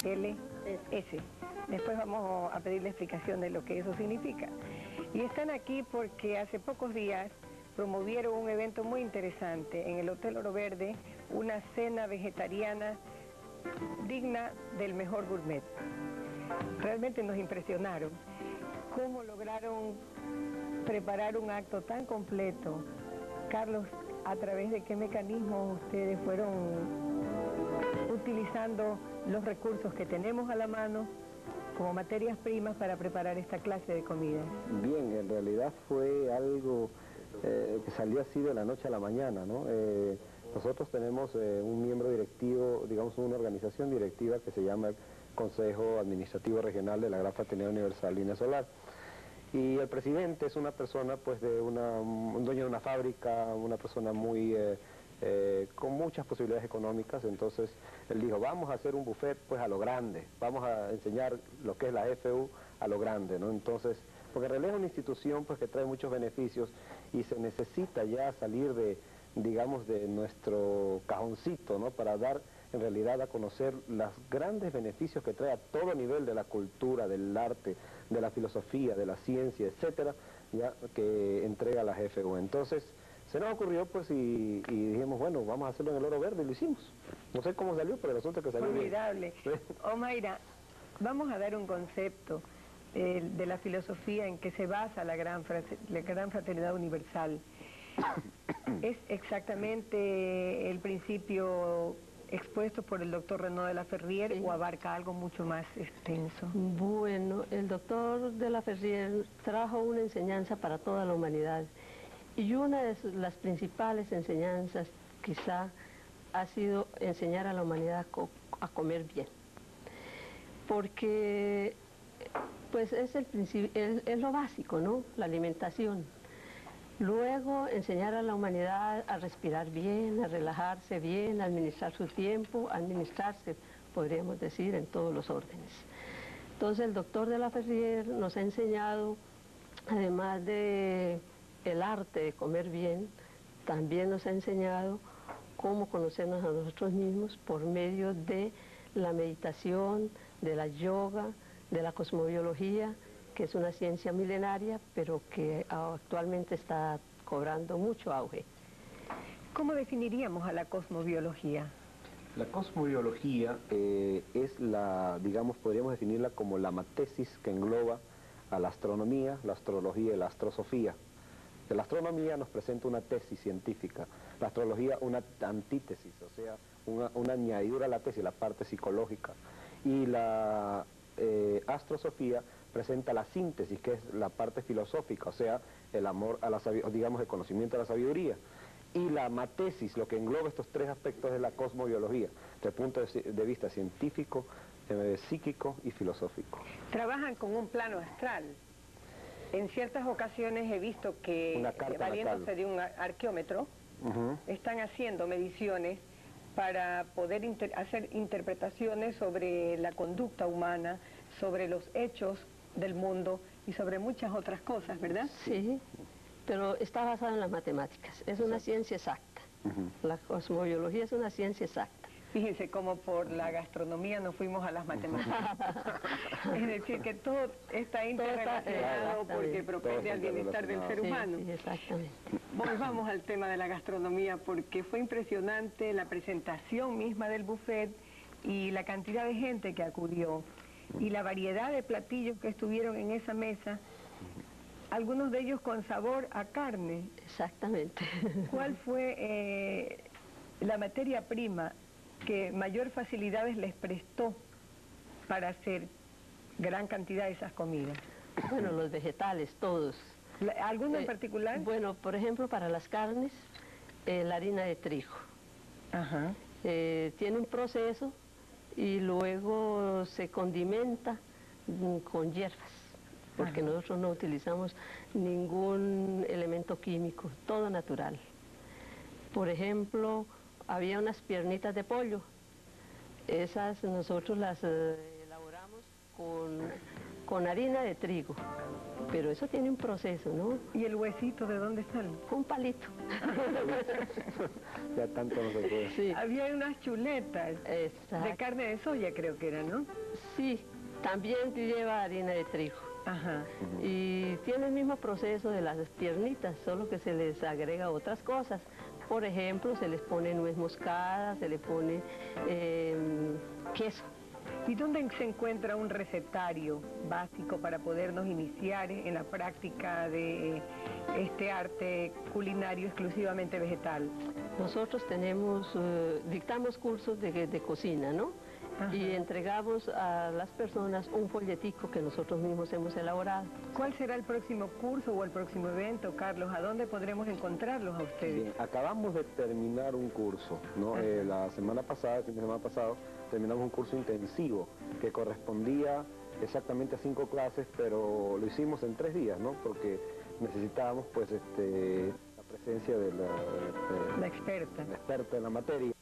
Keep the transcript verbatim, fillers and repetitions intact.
L S. Después vamos a pedir la explicación de lo que eso significa. Y están aquí porque hace pocos días promovieron un evento muy interesante en el Hotel Oro Verde, una cena vegetariana digna del mejor gourmet. Realmente nos impresionaron cómo lograron preparar un acto tan completo. Carlos, ¿a través de qué mecanismos ustedes fueron utilizando los recursos que tenemos a la mano como materias primas para preparar esta clase de comida? Bien, en realidad fue algo eh, que salió así de la noche a la mañana, ¿no? Eh, nosotros tenemos eh, un miembro directivo, digamos una organización directiva que se llama el Consejo Administrativo Regional de la Gran Fraternidad Universal Línea Solar. Y el presidente es una persona, pues, de una, un dueño de una fábrica, una persona muy... Eh, Eh, con muchas posibilidades económicas. Entonces él dijo, vamos a hacer un buffet pues a lo grande, vamos a enseñar lo que es la F U a lo grande, ¿no? Entonces, porque en realidad es una institución pues que trae muchos beneficios y se necesita ya salir de, digamos, de nuestro cajoncito, ¿no? Para dar en realidad a conocer los grandes beneficios que trae a todo nivel de la cultura, del arte, de la filosofía, de la ciencia, etcétera, ya que entrega la F U. Entonces se nos ocurrió pues y, y dijimos, bueno, vamos a hacerlo en el Oro Verde, y lo hicimos. No sé cómo salió, pero el asunto es que salió formidable. Bien. Omaira, vamos a dar un concepto eh, de la filosofía en que se basa la gran, la gran fraternidad universal. ¿Es exactamente el principio expuesto por el doctor Renaud de la Ferrière, sí, o abarca algo mucho más extenso? Bueno, el doctor de la Ferrière trajo una enseñanza para toda la humanidad. Y una de las principales enseñanzas, quizá, ha sido enseñar a la humanidad a, co a comer bien. Porque, pues, es, el principio, es, es lo básico, ¿no? La alimentación. Luego, enseñar a la humanidad a respirar bien, a relajarse bien, a administrar su tiempo, a administrarse, podríamos decir, en todos los órdenes. Entonces, el doctor de la Ferrière nos ha enseñado, además de el arte de comer bien, también nos ha enseñado cómo conocernos a nosotros mismos por medio de la meditación, de la yoga, de la cosmobiología, que es una ciencia milenaria, pero que actualmente está cobrando mucho auge. ¿Cómo definiríamos a la cosmobiología? La cosmobiología eh, es la, digamos, podríamos definirla como la matesis que engloba a la astronomía, la astrología y la astrosofía. La astronomía nos presenta una tesis científica, la astrología una antítesis, o sea, una, una añadidura a la tesis, la parte psicológica, y la eh, astrosofía presenta la síntesis, que es la parte filosófica, o sea, el amor a la sabiduría, digamos, el conocimiento de la sabiduría. Y la matesis, lo que engloba estos tres aspectos de la cosmobiología, desde el punto de, de vista científico, eh, psíquico y filosófico. Trabajan con un plano astral. En ciertas ocasiones he visto que, valiéndose de un arqueómetro, uh-huh, están haciendo mediciones para poder inter hacer interpretaciones sobre la conducta humana, sobre los hechos del mundo y sobre muchas otras cosas, ¿verdad? Sí, pero está basada en las matemáticas, es una ciencia exacta. Uh-huh. La cosmobiología es una ciencia exacta. Fíjense cómo por la gastronomía nos fuimos a las matemáticas. Es decir, que todo está interrelacionado porque propende al bienestar del ser humano. Sí, sí, exactamente. Volvamos al tema de la gastronomía, porque fue impresionante la presentación misma del buffet y la cantidad de gente que acudió y la variedad de platillos que estuvieron en esa mesa, algunos de ellos con sabor a carne. Exactamente. ¿Cuál fue eh, la materia prima que mayor facilidades les prestó para hacer gran cantidad de esas comidas? Bueno, los vegetales, todos. ¿Alguno eh, en particular? Bueno, por ejemplo, para las carnes, eh, la harina de trigo. Ajá. Eh, tiene un proceso y luego se condimenta mm, con hierbas, porque Ajá. nosotros no utilizamos ningún elemento químico, todo natural. Por ejemplo, había unas piernitas de pollo, esas nosotros las eh, elaboramos con con harina de trigo. Pero eso tiene un proceso, ¿no? ¿Y el huesito de dónde sale? Un palito. Ya tanto no se puede. Sí. Había unas chuletas Exacto. de carne de soya, creo que era, ¿no? Sí, también lleva harina de trigo. Ajá. Y tiene el mismo proceso de las piernitas, solo que se les agrega otras cosas. Por ejemplo, se les pone nuez moscada, se le pone eh, queso. ¿Y dónde se encuentra un recetario básico para podernos iniciar en la práctica de este arte culinario exclusivamente vegetal? Nosotros tenemos, eh, dictamos cursos de, de cocina, ¿no? Ajá. Y entregamos a las personas un folletico que nosotros mismos hemos elaborado. ¿Cuál será el próximo curso o el próximo evento, Carlos? ¿A dónde podremos encontrarlos a ustedes? Bien, acabamos de terminar un curso, ¿no? Eh, la semana pasada, el fin de semana pasado, terminamos un curso intensivo que correspondía exactamente a cinco clases, pero lo hicimos en tres días, ¿no? Porque necesitábamos, pues, este, la presencia de la, de La experta. la experta en la materia.